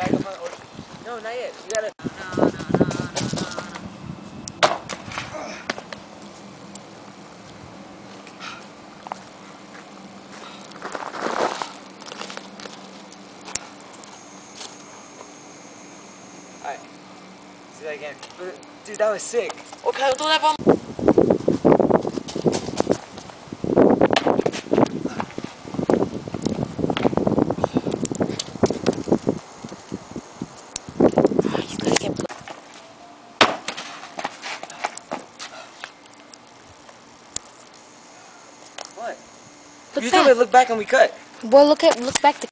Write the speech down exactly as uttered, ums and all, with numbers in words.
bag up on the ocean. No, not yet. You gotta. No, no, no, no, no, no. Alright. Let's do that again. Dude, that was sick. Okay, do that one. What? Look You back. told me to look back and we cut. Well, look at look back. To